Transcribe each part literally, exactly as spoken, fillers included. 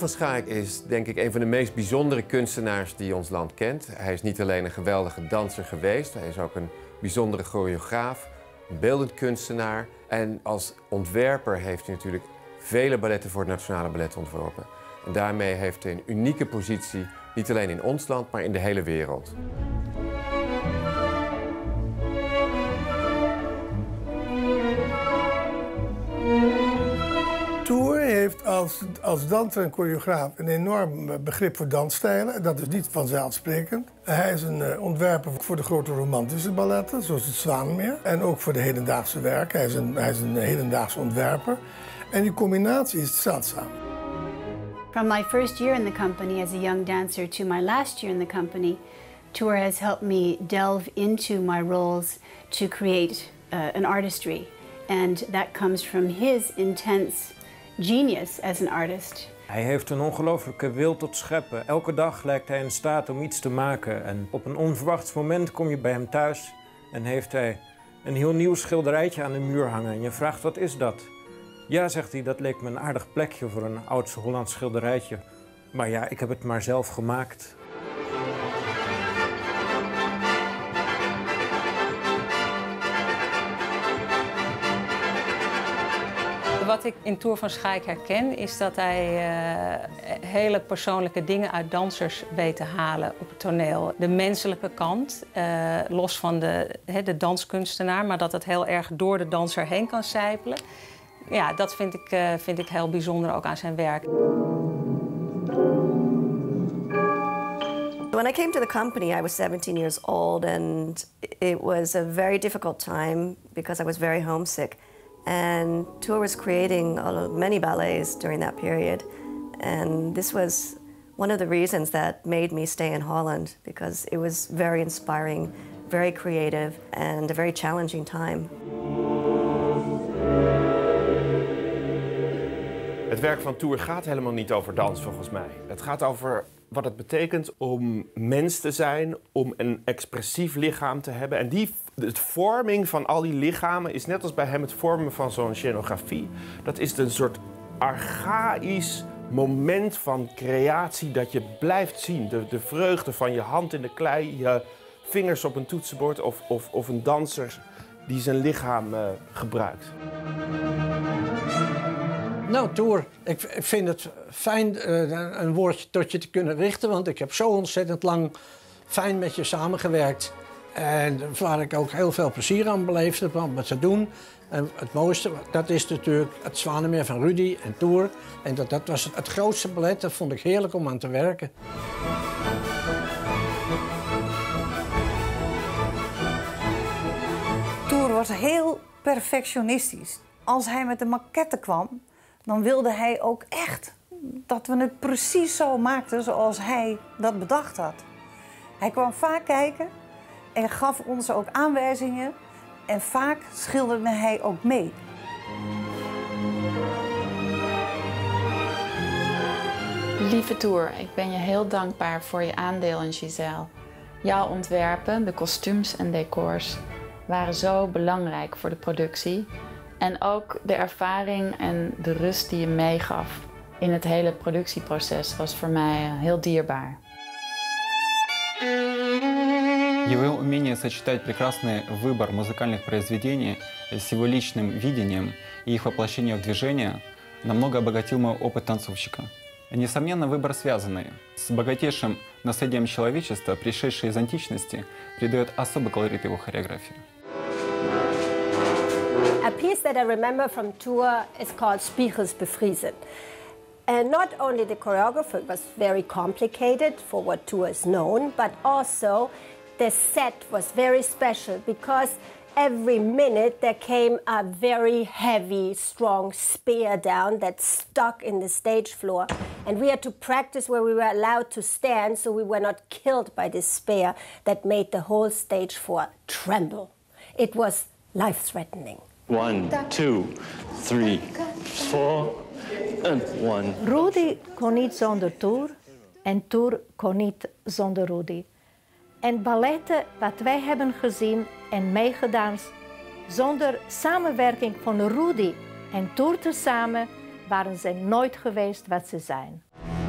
van Schaik is denk ik een van de meest bijzondere kunstenaars die ons land kent. Hij is niet alleen een geweldige danser geweest, hij is ook een bijzondere choreograaf, een beeldend kunstenaar. En als ontwerper heeft hij natuurlijk vele balletten voor het Nationale Ballet ontworpen. En daarmee heeft hij een unieke positie, niet alleen in ons land, maar in de hele wereld. Toer heeft als, als danser en choreograaf een enorm begrip voor dansstijlen. Dat is niet vanzelfsprekend. Hij is een uh, ontwerper voor de grote romantische balletten, zoals het Zwanenmeer. En ook voor de hedendaagse werken. Hij is een, hij is een hedendaagse ontwerper. En die combinatie is zeldzaam. From my first year in the company as a young dancer to my last year in the company, Toer has helped me delve into my roles to create uh, an artistry. And that comes from his intense genius as an artist. Hij heeft een ongelooflijke wil tot scheppen. Elke dag lijkt hij in staat om iets te maken. En op een onverwachts moment kom je bij hem thuis en heeft hij een heel nieuw schilderijtje aan de muur hangen. En je vraagt, wat is dat? Ja, zegt hij, dat leek me een aardig plekje voor een oud Hollands schilderijtje. Maar ja, ik heb het maar zelf gemaakt. Wat ik in Toer van Schaik herken, is dat hij uh, hele persoonlijke dingen uit dansers weet te halen op het toneel. De menselijke kant, uh, los van de, he, de danskunstenaar, maar dat het heel erg door de danser heen kan sijpelen. Ja, dat vind ik, uh, vind ik heel bijzonder ook aan zijn werk. When I came to the company, I was seventeen years old, and it was a very difficult time because I was very homesick. And Toer was creating many ballets during that period. And this was one of the reasons that made me stay in Holland, because it was very inspiring, very creative, and a very challenging time. Het werk van Toer gaat helemaal niet over dans, volgens mij. Het gaat over wat het betekent om mens te zijn, om een expressief lichaam te hebben. En die, de vorming van al die lichamen is net als bij hem het vormen van zo'n scenografie. Dat is een soort archaïsch moment van creatie dat je blijft zien. De, de vreugde van je hand in de klei, je vingers op een toetsenbord of, of, of een danser die zijn lichaam uh, gebruikt. Nou, Toer, ik, ik vind het fijn uh, een woordje tot je te kunnen richten, want ik heb zo ontzettend lang fijn met je samengewerkt. En waar ik ook heel veel plezier aan beleefd heb om het te doen. En het mooiste, dat is natuurlijk het Zwanenmeer van Rudy en Toer. En dat, dat was het, het grootste ballet, dat vond ik heerlijk om aan te werken. Toer was heel perfectionistisch. Als hij met de maquette kwam, dan wilde hij ook echt dat we het precies zo maakten zoals hij dat bedacht had. Hij kwam vaak kijken en gaf ons ook aanwijzingen en vaak schilderde hij ook mee. Lieve Toer, ik ben je heel dankbaar voor je aandeel in Giselle. Jouw ontwerpen, de kostuums en decors waren zo belangrijk voor de productie. En ook de ervaring en de rust die je meegaf in het hele productieproces was voor mij heel dierbaar. Его умение сочетать прекрасный выбор музыкальных произведений с его личным видением и их воплощение в движение намного обогатил мой опыт танцовщика. Несомненно, выбор связанный с богатейшим наследием человечества, пришедшее из античности, придает особый колорит его хореографии. A piece that I remember from Tour is called Spiegels befriesen. And not only the choreography was very complicated for what Tour is known, but also the set was very special because every minute there came a very heavy, strong spear down that stuck in the stage floor. And we had to practice where we were allowed to stand so we were not killed by this spear that made the whole stage floor tremble. It was life-threatening. One, two, three, four, and one. Rudy kon niet zonder Toer en Toer kon niet zonder Rudy. En balletten wat wij hebben gezien en meegedanst, zonder samenwerking van Rudy en Toer tezamen waren ze nooit geweest wat ze zijn.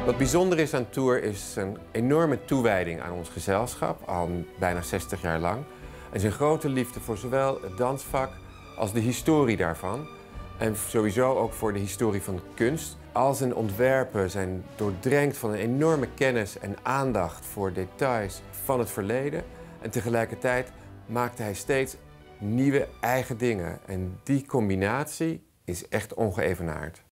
Wat bijzonder is aan Tour is zijn enorme toewijding aan ons gezelschap, al bijna zestig jaar lang. En zijn grote liefde voor zowel het dansvak als de historie daarvan. En sowieso ook voor de historie van de kunst. Al zijn ontwerpen zijn doordrenkt van een enorme kennis en aandacht voor details van het verleden. En tegelijkertijd maakte hij steeds nieuwe eigen dingen. En die combinatie is echt ongeëvenaard.